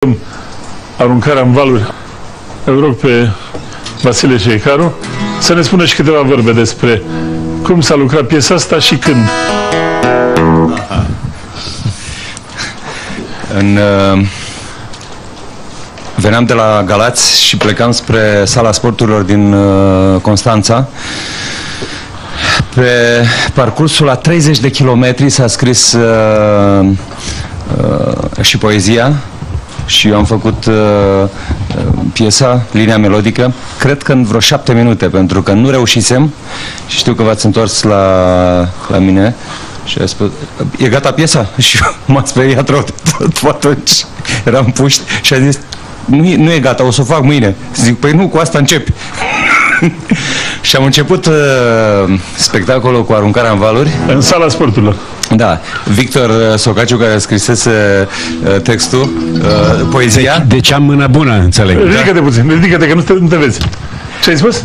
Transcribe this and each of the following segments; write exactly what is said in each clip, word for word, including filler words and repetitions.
Aruncarea în valuri. Îl rog pe Vasile Șeicaru să ne spună și câteva vorbe despre cum s-a lucrat piesa asta și când. Aha. În, uh, veneam de la Galați și plecam spre Sala Sporturilor din uh, Constanța. Pe parcursul la treizeci de kilometri s-a scris uh, uh, și poezia și eu am făcut uh, piesa, linia melodică, cred că în vreo șapte minute, pentru că nu reușisem și știu că v-ați întors la, la mine și a spus, e gata piesa? Și m-a speriat rău tot, tot atunci. Eram puști și a zis, nu e, nu e gata, o să o fac mâine. Zic, păi nu, cu asta începi. Și am început uh, spectacolul cu aruncarea în valuri. În Sala Sporturilor. Da, Victor Socaciu, care scrisese uh, textul, uh, poezia. De, de ce am mână bună, înțeleg. Ridică-te da? puțin, ridică-te, că nu te, nu te vezi. Ce ai spus?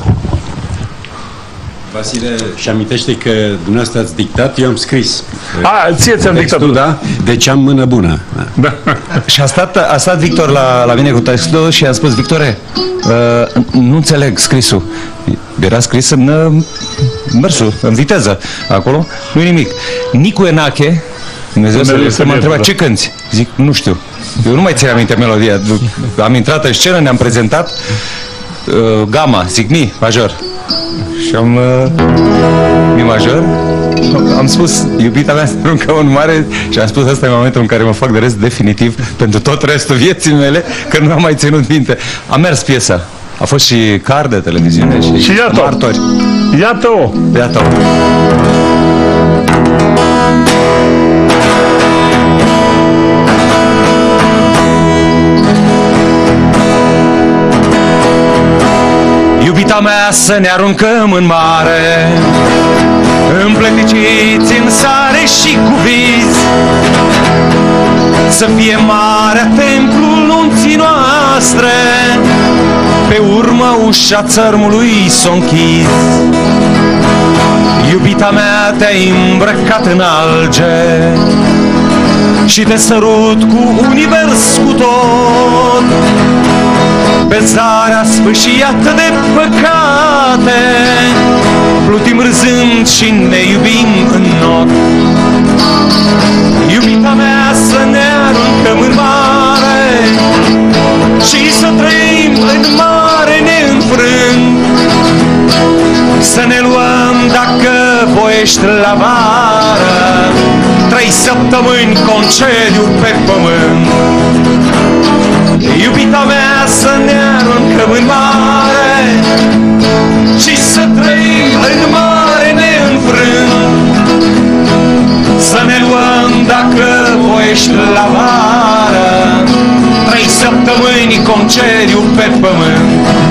Vasile și amintește că dumneavoastră ați dictat, eu am scris. A, ție ți-am dictat. Da? De ce am mână bună. Da. Și a stat, a stat Victor la, la mine cu textul și a spus, Victore, uh, nu înțeleg scrisul. Era scris în uh, mersul, în viteză, acolo, nu-i nimic. Nicu Enache, Dumnezeu să, să mă întreba, ce cânti? Zic, nu știu. Eu nu mai țin aminte melodia. Am intrat în scenă, ne-am prezentat, uh, gama, zic, mi, major. Și am uh, mi major. Am spus, iubita mea, să aruncă un mare. Și am spus, ăsta e momentul în care mă fac de rest definitiv pentru tot restul vieții mele, că nu am mai ținut minte. A mers piesa. A fost și car de televiziune și, și iată martori. Iată-o. Iată-o. Iubita mea, să ne aruncăm în mare, împleticiți în sare și cu viz, să fie marea templul nunții noastre, pe urmă ușa țărmului s-o închis. Iubita mea, te-ai îmbrăcat în alge și te sărut cu univers cu tot, pe zarea sfâșiată de păcate, plutim râzând și ne iubim în not. Iubita mea, să ne aruncăm în mare și să trăim în mare neînfrânt, să ne luăm, dacă voiești, la vară trei săptămâni concediu pe pământ. Iubita mea, să ne aruncăm în mare și să trăim în mare neînfrânt, să ne luăm, dacă voiești, la vară trei săptămâni concediu pe pământ.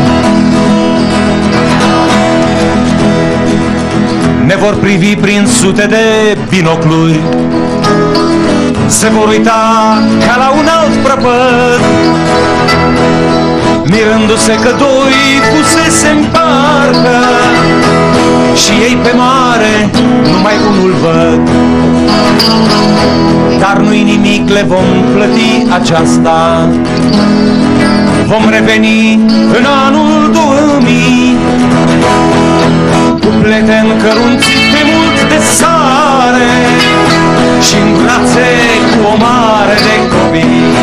Ne vor privi prin sute de binocluri, se vor uita ca la un alt prăpăd, mirându-se că doi fusese în parcă și ei pe mare numai unul văd. Dar nu-i nimic, le vom plăti aceasta, vom reveni în anul două mii, cuplete încărunțite mult de sare și în brațe cu o mare de copii.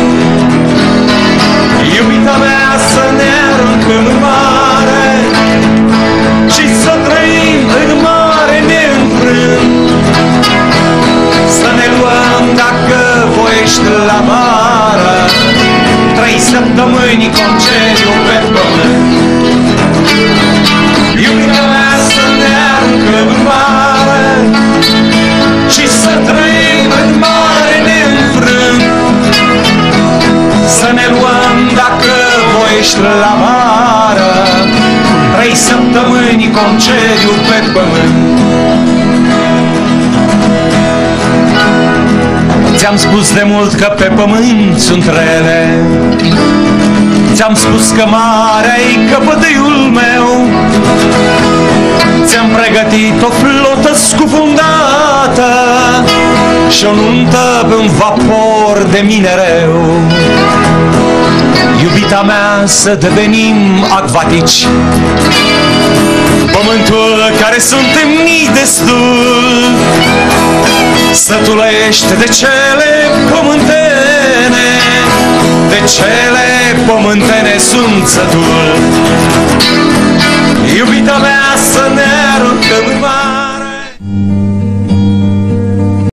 Iubita mea, să ne aruncăm în mare și să trăim în mare neînfrânt, să ne luăm, dacă voiești, la vară trei săptămâni concediu pe pământ. Iubita mea, să ne aruncăm în mare și să trăim în mare neînfrânt, să ne luăm, dacă voiești, la vară trei săptămâni concediu pe pământ. Ți-am spus de mult că pe pământ sunt rele, ți-am spus că marea-i căpătâiul meu, ți-am pregătit o flotă scufundată și o nuntă pe un vapor de minereu. să devenim acvatici. Pământul care suntem mii destul sătulește de cele pământene, de cele pământene sunt sătul.